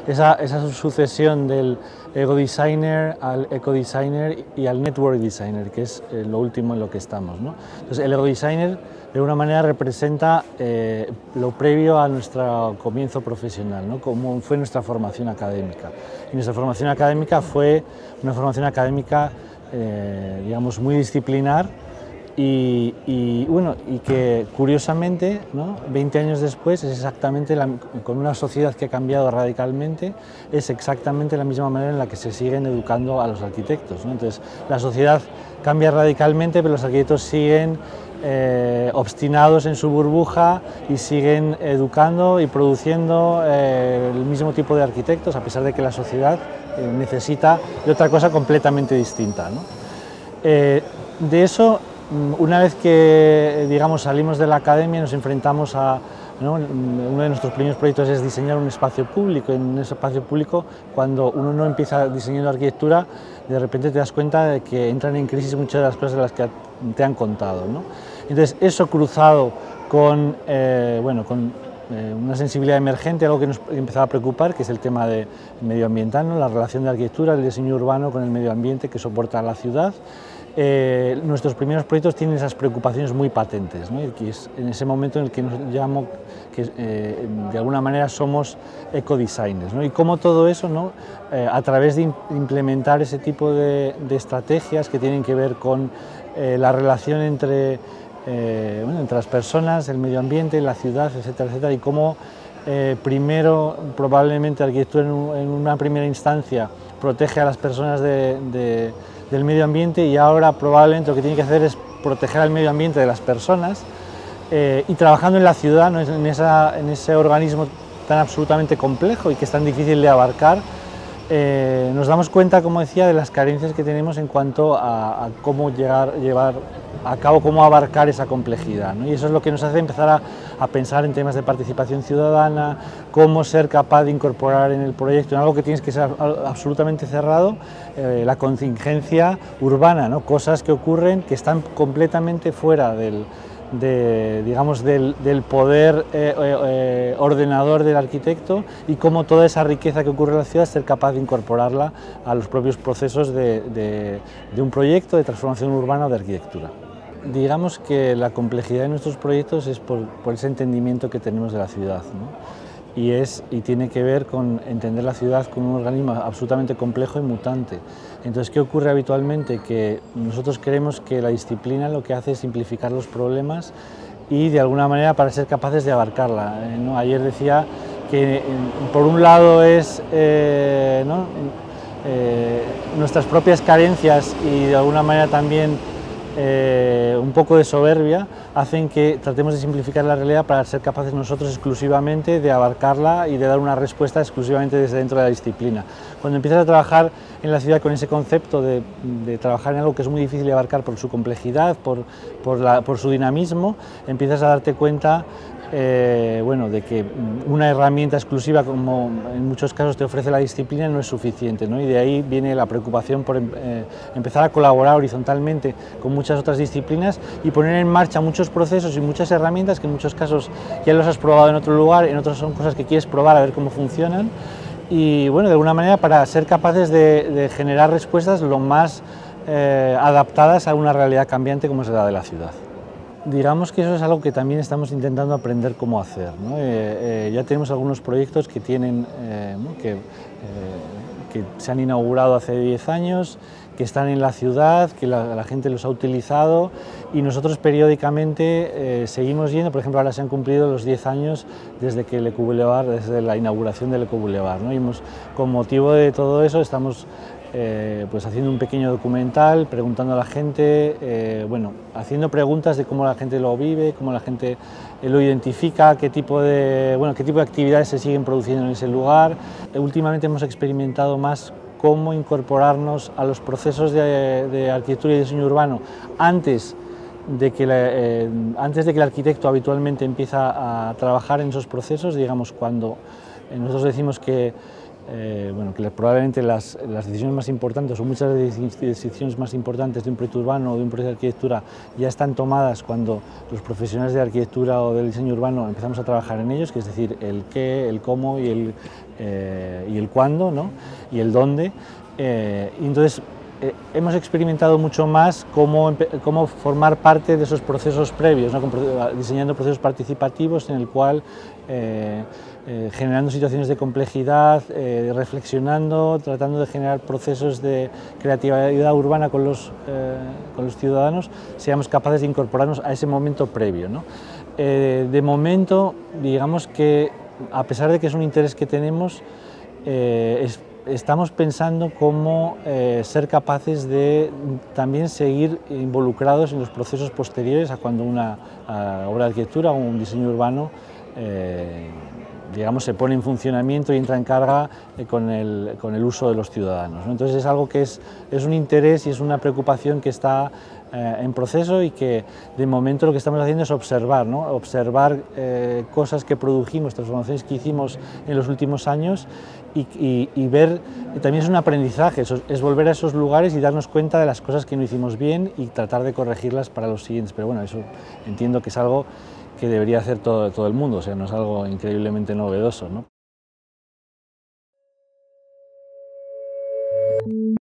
esa sucesión del ego designer al eco designer y al network designer, que es lo último en lo que estamos, ¿no? Entonces, el ego designer de alguna manera representa lo previo a nuestro comienzo profesional, ¿no? Cómo fue nuestra formación académica. Y nuestra formación académica fue una formación académica, digamos, muy disciplinar, y que curiosamente, ¿no?, 20 años después es exactamente, con una sociedad que ha cambiado radicalmente, es exactamente la misma manera en la que se siguen educando a los arquitectos, ¿no? Entonces, la sociedad cambia radicalmente, pero los arquitectos siguen obstinados en su burbuja y siguen educando y produciendo el mismo tipo de arquitectos, a pesar de que la sociedad necesita de otra cosa completamente distinta, ¿no? De eso, una vez que, digamos, salimos de la academia, nos enfrentamos a, ¿no?, uno de nuestros primeros proyectos es diseñar un espacio público. En un espacio público, cuando uno no empieza diseñando arquitectura, de repente te das cuenta de que entran en crisis muchas de las cosas de las que te han contado, ¿no? Entonces, eso cruzado con, una sensibilidad emergente, algo que nos empezaba a preocupar, que es el tema medioambiental, ¿no?, la relación de la arquitectura, el diseño urbano con el medio ambiente que soporta la ciudad. Nuestros primeros proyectos tienen esas preocupaciones muy patentes, ¿no? Y es en ese momento en el que nos llamo que de alguna manera somos ecodesigners, ¿no? Y cómo todo eso, ¿no?, a través de implementar ese tipo de estrategias que tienen que ver con la relación entre las personas, el medio ambiente, la ciudad, etcétera, etcétera, y cómo primero, probablemente, la arquitectura en una primera instancia protege a las personas del medio ambiente, y ahora probablemente lo que tiene que hacer es proteger al medio ambiente de las personas, y trabajando en la ciudad, ¿no?, en ese organismo tan absolutamente complejo y que es tan difícil de abarcar, nos damos cuenta, como decía, de las carencias que tenemos en cuanto a cómo llevar a cabo, cómo abarcar esa complejidad, ¿no? Y eso es lo que nos hace empezar a pensar en temas de participación ciudadana, cómo ser capaz de incorporar en el proyecto, en algo que tienes que ser absolutamente cerrado, la contingencia urbana, ¿no?, cosas que ocurren que están completamente fuera del poder ordenador del arquitecto, y cómo toda esa riqueza que ocurre en la ciudad, ser capaz de incorporarla a los propios procesos de un proyecto de transformación urbana o de arquitectura. Digamos que la complejidad de nuestros proyectos es por ese entendimiento que tenemos de la ciudad, ¿no? Y tiene que ver con entender la ciudad como un organismo absolutamente complejo y mutante. Entonces, ¿qué ocurre habitualmente? Que nosotros creemos que la disciplina lo que hace es simplificar los problemas y, de alguna manera, para ser capaces de abarcarla, ¿no? Ayer decía que, por un lado, es nuestras propias carencias y, de alguna manera, también un poco de soberbia hacen que tratemos de simplificar la realidad para ser capaces nosotros exclusivamente de abarcarla y de dar una respuesta exclusivamente desde dentro de la disciplina. Cuando empiezas a trabajar en la ciudad con ese concepto de trabajar en algo que es muy difícil de abarcar por su complejidad, por su dinamismo, empiezas a darte cuenta de que una herramienta exclusiva, como en muchos casos te ofrece la disciplina, no es suficiente, ¿no? Y de ahí viene la preocupación por empezar a colaborar horizontalmente con muchas otras disciplinas y poner en marcha muchos procesos y muchas herramientas que en muchos casos ya los has probado en otro lugar, en otros son cosas que quieres probar a ver cómo funcionan, y, bueno, de alguna manera, para ser capaces de generar respuestas lo más adaptadas a una realidad cambiante como es la de la ciudad. Digamos que eso es algo que también estamos intentando aprender cómo hacer, ¿no? Ya tenemos algunos proyectos que se han inaugurado hace 10 años, que están en la ciudad, que la gente los ha utilizado, y nosotros periódicamente seguimos yendo. Por ejemplo, ahora se han cumplido los 10 años desde desde la inauguración del Eco Boulevard, ¿no? Y con motivo de todo eso estamos haciendo un pequeño documental, preguntando a la gente, haciendo preguntas de cómo la gente lo vive, cómo la gente lo identifica, qué tipo de actividades se siguen produciendo en ese lugar. Últimamente hemos experimentado más cómo incorporarnos a los procesos de arquitectura y diseño urbano antes de que el arquitecto habitualmente empieza a trabajar en esos procesos. Digamos, cuando nosotros decimos que bueno, que probablemente las decisiones más importantes o muchas de las decisiones más importantes de un proyecto urbano o de un proyecto de arquitectura ya están tomadas cuando los profesionales de arquitectura o del diseño urbano empezamos a trabajar en ellos, que es decir, el qué, el cómo y el cuándo, ¿no? Y el dónde. Y entonces hemos experimentado mucho más cómo formar parte de esos procesos previos, ¿no? Diseñando procesos participativos en el cual generando situaciones de complejidad, reflexionando, tratando de generar procesos de creatividad urbana con los ciudadanos, seamos capaces de incorporarnos a ese momento previo, ¿no? De momento, digamos que a pesar de que es un interés que tenemos, estamos pensando cómo ser capaces de también seguir involucrados en los procesos posteriores a cuando una obra de arquitectura o un diseño urbano digamos, se pone en funcionamiento y entra en carga con el uso de los ciudadanos, ¿no? Entonces es algo que es un interés y es una preocupación que está en proceso y que de momento lo que estamos haciendo es observar, ¿no? Observar cosas que produjimos, transformaciones que hicimos en los últimos años y ver, también es un aprendizaje, es volver a esos lugares y darnos cuenta de las cosas que no hicimos bien y tratar de corregirlas para los siguientes, pero bueno, eso entiendo que es algo que debería hacer todo el mundo, o sea, no es algo increíblemente novedoso, ¿no?